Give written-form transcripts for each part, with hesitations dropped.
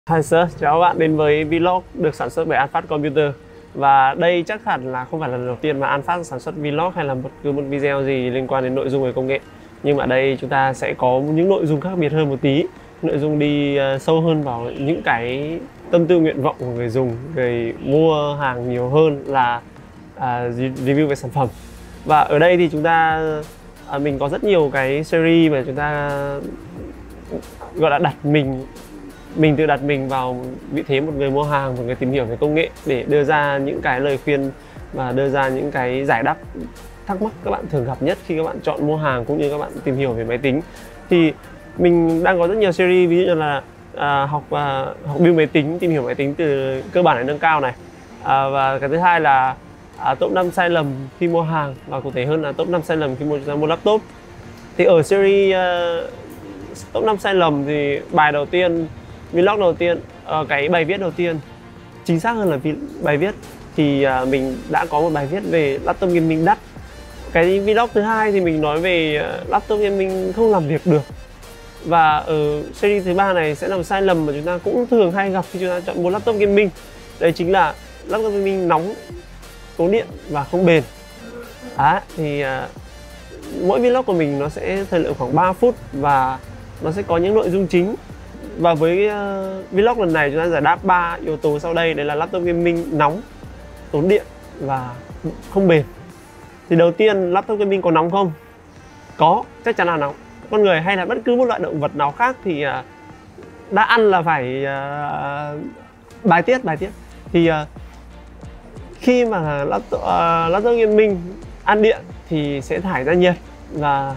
Hi sir, chào các bạn đến với vlog được sản xuất bởi Anfast Computer. Và đây chắc hẳn là không phải là lần đầu tiên mà Anfast sản xuất vlog hay là bất cứ một video gì liên quan đến nội dung về công nghệ. Nhưng mà đây chúng ta sẽ có những nội dung khác biệt hơn một tí. Nội dung đi sâu hơn vào những cái tâm tư nguyện vọng của người dùng, người mua hàng nhiều hơn là review về sản phẩm. Và ở đây thì chúng ta mình có rất nhiều cái series mà chúng ta gọi là đặt mình tự đặt mình vào vị thế một người mua hàng, một người tìm hiểu về công nghệ để đưa ra những cái lời khuyên và đưa ra những cái giải đáp thắc mắc các bạn thường gặp nhất khi các bạn chọn mua hàng cũng như các bạn tìm hiểu về máy tính. Thì mình đang có rất nhiều series, ví dụ như là học build máy tính, tìm hiểu máy tính từ cơ bản đến nâng cao này, và cái thứ hai là top 5 sai lầm khi mua hàng, và cụ thể hơn là top 5 sai lầm khi mua laptop. Thì ở series top 5 sai lầm thì bài đầu tiên, vlog đầu tiên, cái bài viết đầu tiên, chính xác hơn là bài viết thì mình đã có một bài viết về laptop gaming đắt. Cái vlog thứ hai thì mình nói về laptop gaming không làm việc được. Và ở series thứ ba này sẽ là một sai lầm mà chúng ta cũng thường hay gặp khi chúng ta chọn mua laptop gaming. Đấy chính là laptop gaming nóng, tốn điện và không bền. Thì mỗi vlog của mình nó sẽ thời lượng khoảng 3 phút và nó sẽ có những nội dung chính. Và với vlog lần này chúng ta giải đáp 3 yếu tố sau đây. Đấy là laptop gaming nóng, tốn điện và không bền. Thì đầu tiên, laptop gaming có nóng không? Có, chắc chắn là nóng. Con người hay là bất cứ một loại động vật nào khác thì đã ăn là phải bài tiết. Thì khi mà laptop gaming ăn điện thì sẽ thải ra nhiệt. Và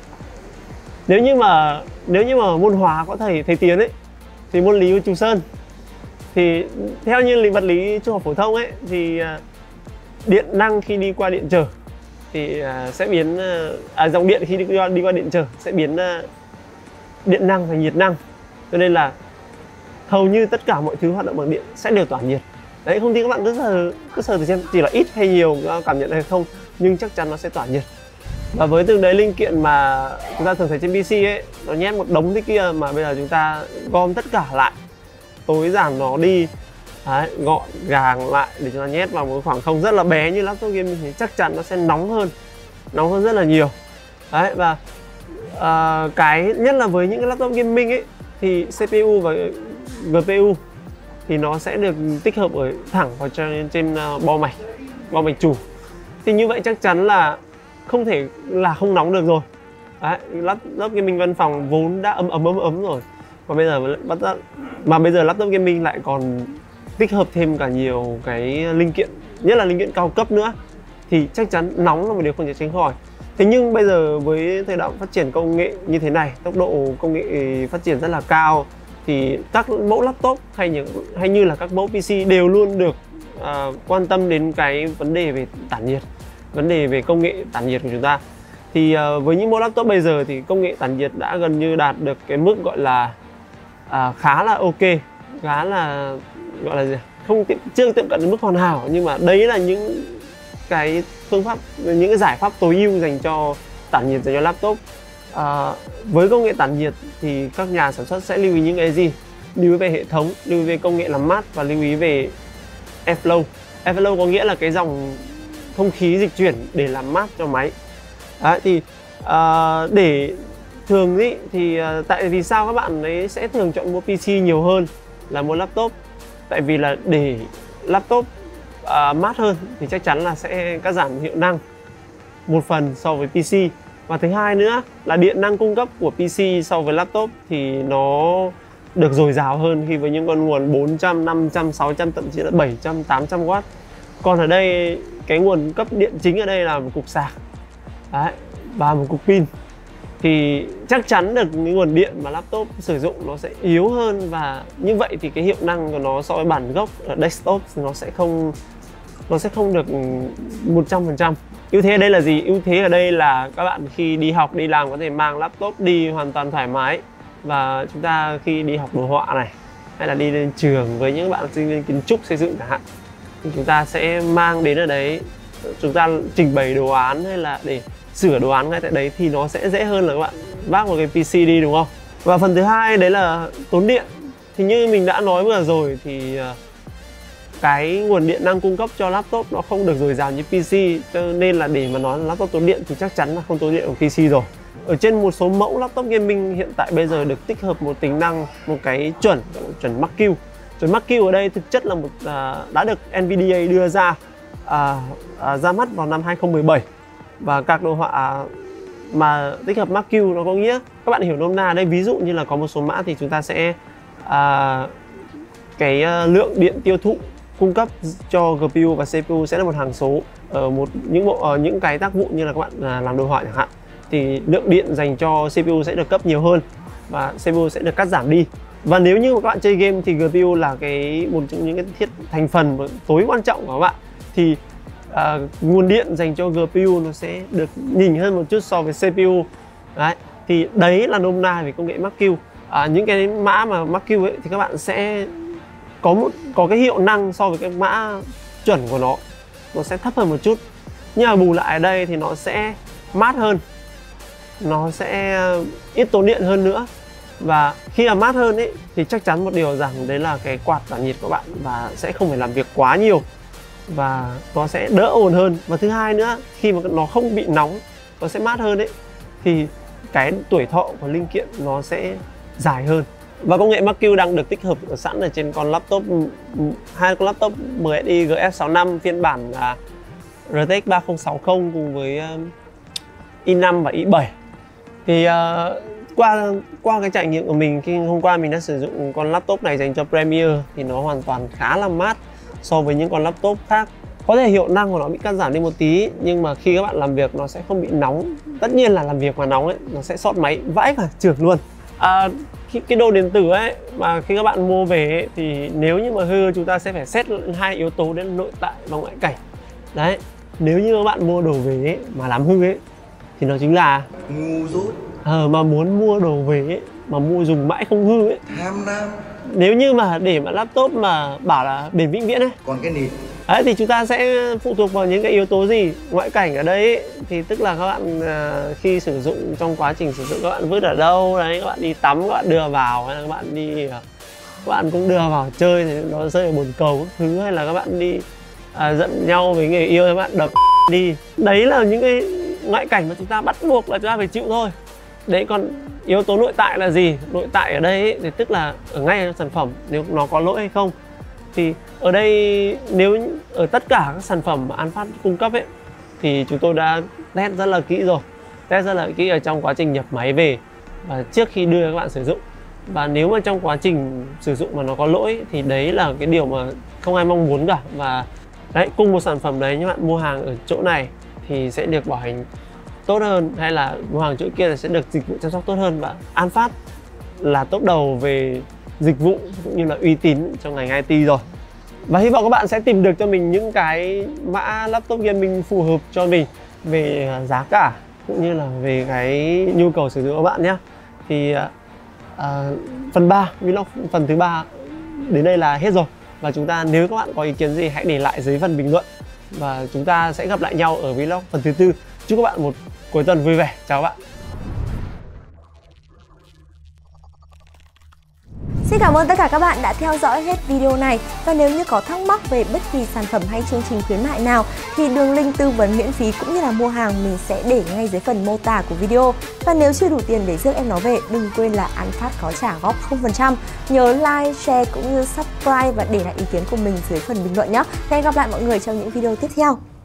nếu như mà môn hóa có thầy Tiến ấy thì môn lý của Trù Sơn, thì theo như vật lý trung học phổ thông ấy thì điện năng khi đi qua điện trở thì sẽ biến dòng điện khi đi qua điện trở sẽ biến điện năng thành nhiệt năng. Cho nên là hầu như tất cả mọi thứ hoạt động bằng điện sẽ đều tỏa nhiệt. Đấy, không thì các bạn cứ sờ thử xem chỉ là ít hay nhiều cảm nhận hay không, nhưng chắc chắn nó sẽ tỏa nhiệt. Và với từng đấy linh kiện mà chúng ta thường thấy trên PC ấy, nó nhét một đống thế kia, mà bây giờ chúng ta gom tất cả lại, tối giản nó đi, gọn gàng lại để chúng ta nhét vào một khoảng không rất là bé như laptop gaming thì chắc chắn nó sẽ nóng hơn rất là nhiều. Đấy, và cái nhất là với những cái laptop gaming ấy thì CPU và GPU thì nó sẽ được tích hợp ở thẳng vào trên bo mạch chủ. Thì như vậy chắc chắn là không thể là không nóng được rồi. Đấy, laptop gaming văn phòng vốn đã ấm rồi, mà bây giờ laptop gaming lại còn tích hợp thêm cả nhiều cái linh kiện, nhất là linh kiện cao cấp nữa, thì chắc chắn nóng là một điều không thể tránh khỏi. Thế nhưng bây giờ với thời đại phát triển công nghệ như thế này, tốc độ công nghệ phát triển rất là cao, thì các mẫu laptop hay như là các mẫu PC đều luôn được quan tâm đến cái vấn đề về tản nhiệt, vấn đề về công nghệ tản nhiệt của chúng ta. Thì với những mẫu laptop bây giờ thì công nghệ tản nhiệt đã gần như đạt được cái mức gọi là khá là ok, khá là gọi là gì, chưa tiệm cận đến mức hoàn hảo, nhưng mà đấy là những cái phương pháp, những cái giải pháp tối ưu dành cho tản nhiệt, dành cho laptop. Với công nghệ tản nhiệt thì các nhà sản xuất sẽ lưu ý những cái gì? Lưu ý về hệ thống, lưu ý về công nghệ làm mát và lưu ý về airflow. Airflow có nghĩa là cái dòng không khí dịch chuyển để làm mát cho máy. Đấy, thì để thường ý, thì tại vì sao các bạn ấy sẽ thường chọn mua PC nhiều hơn là mua laptop? Tại vì là để laptop mát hơn thì chắc chắn là sẽ cắt giảm hiệu năng một phần so với PC. Và thứ hai nữa là điện năng cung cấp của PC so với laptop thì nó được dồi dào hơn khi với những con nguồn 400, 500, 600, thậm chí là 700, 800W. Còn ở đây cái nguồn cấp điện chính ở đây là một cục sạc và một cục pin, thì chắc chắn được cái nguồn điện mà laptop sử dụng nó sẽ yếu hơn, và như vậy thì cái hiệu năng của nó so với bản gốc ở desktop nó sẽ không được 100%. Ưu thế ở đây là gì? Ưu thế ở đây là các bạn khi đi học, đi làm có thể mang laptop đi hoàn toàn thoải mái. Và chúng ta khi đi học đồ họa này, hay là đi lên trường với những bạn sinh viên kiến trúc xây dựng chẳng hạn, thì chúng ta sẽ mang đến ở đấy, chúng ta trình bày đồ án hay là để sửa đồ án ngay tại đấy thì nó sẽ dễ hơn là các bạn vác một cái PC đi, đúng không? Và phần thứ hai đấy là tốn điện. Thì như mình đã nói vừa rồi thì cái nguồn điện năng cung cấp cho laptop nó không được dồi dào như PC, cho nên là để mà nói là laptop tốn điện thì chắc chắn là không tốn điện của PC rồi. Ở trên một số mẫu laptop gaming hiện tại bây giờ được tích hợp một tính năng, một cái chuẩn Max-Q. Chuẩn Max-Q ở đây thực chất là đã được NVIDIA đưa ra ra mắt vào năm 2017. Và các đồ họa mà tích hợp Max-Q nó có nghĩa, các bạn hiểu nôm na ở đây, ví dụ như là có một số mã thì chúng ta sẽ lượng điện tiêu thụ cung cấp cho GPU và CPU sẽ là một hằng số ở những cái tác vụ như là các bạn làm đồ họa chẳng hạn, thì lượng điện dành cho CPU sẽ được cấp nhiều hơn và CPU sẽ được cắt giảm đi. Và nếu như các bạn chơi game thì GPU là một trong những cái thành phần tối quan trọng của các bạn, thì nguồn điện dành cho GPU nó sẽ được nhỉnh hơn một chút so với CPU. Đấy, thì đấy là nôm na về công nghệ Max-Q. Những cái mã mà Max-Q ấy thì các bạn sẽ có cái hiệu năng so với cái mã chuẩn của nó sẽ thấp hơn một chút, nhưng mà bù lại ở đây thì nó sẽ mát hơn, nó sẽ ít tốn điện hơn nữa. Và khi mà mát hơn ấy thì chắc chắn một điều rằng đấy là cái quạt tản nhiệt của bạn và sẽ không phải làm việc quá nhiều và nó sẽ đỡ ồn hơn. Và thứ hai nữa, khi mà nó không bị nóng, nó sẽ mát hơn ấy, thì cái tuổi thọ của linh kiện nó sẽ dài hơn. Và công nghệ Max-Q đang được tích hợp sẵn ở trên hai con laptop MSI GF65 phiên bản RTX 3060 cùng với i5 và i7. Thì qua cái trải nghiệm của mình khi hôm qua mình đã sử dụng con laptop này dành cho Premiere thì nó hoàn toàn khá là mát so với những con laptop khác. Có thể hiệu năng của nó bị cắt giảm đi một tí, nhưng mà khi các bạn làm việc nó sẽ không bị nóng. Tất nhiên là làm việc mà nóng ấy, nó sẽ sót máy vãi cả chưởng luôn. Cái đồ điện tử ấy mà khi các bạn mua về ấy, thì nếu như mà hư chúng ta sẽ phải xét hai yếu tố, đến nội tại và ngoại cảnh. Đấy, nếu như các bạn mua đồ về ấy, mà làm hư ấy thì nó chính là ngu dốt. Mà muốn mua đồ về ấy, mà mua dùng mãi không hư ấy, Tham lam. nếu như mà để mà laptop mà bảo là bền vĩnh viễn ấy, Còn cái nịt đấy, thì chúng ta sẽ phụ thuộc vào những cái yếu tố gì. Ngoại cảnh ở đây ấy, thì tức là các bạn khi sử dụng, trong quá trình sử dụng các bạn vứt ở đâu đấy, các bạn đi tắm các bạn đưa vào, hay là các bạn cũng đưa vào chơi thì nó rơi ở bồn cầu các thứ, hay là các bạn đi giận nhau với người yêu các bạn đập đi. Đấy là những cái ngoại cảnh mà chúng ta bắt buộc là chúng ta phải chịu thôi. Đấy, còn yếu tố nội tại là gì? Nội tại ở đây ấy, thì tức là ở ngay trong sản phẩm nếu nó có lỗi hay không. Thì ở đây nếu ở tất cả các sản phẩm mà An Phát cung cấp ấy thì chúng tôi đã test rất là kỹ rồi. Test rất là kỹ ở trong quá trình nhập máy về và trước khi đưa các bạn sử dụng. Và nếu mà trong quá trình sử dụng mà nó có lỗi thì đấy là cái điều mà không ai mong muốn cả. Và đấy, cùng một sản phẩm đấy, nhưng bạn mua hàng ở chỗ này thì sẽ được bảo hành tốt hơn, hay là mua hàng chỗ kia thì sẽ được dịch vụ chăm sóc tốt hơn. Và An Phát là top đầu về dịch vụ cũng như là uy tín trong ngành IT rồi. Và hy vọng các bạn sẽ tìm được cho mình những cái mã laptop gaming phù hợp cho mình về giá cả cũng như là về cái nhu cầu sử dụng của bạn nhé. Thì phần 3, vlog phần thứ 3 đến đây là hết rồi. Và nếu các bạn có ý kiến gì hãy để lại dưới phần bình luận. Và chúng ta sẽ gặp lại nhau ở vlog phần thứ 4. Chúc các bạn một cuối tuần vui vẻ. Chào các bạn. Xin cảm ơn tất cả các bạn đã theo dõi hết video này. Và nếu như có thắc mắc về bất kỳ sản phẩm hay chương trình khuyến mại nào thì đường link tư vấn miễn phí cũng như là mua hàng mình sẽ để ngay dưới phần mô tả của video. Và nếu chưa đủ tiền để rước em nó về, đừng quên là An Phát có trả góp 0%. Nhớ like, share cũng như subscribe và để lại ý kiến của mình dưới phần bình luận nhé. Hẹn gặp lại mọi người trong những video tiếp theo.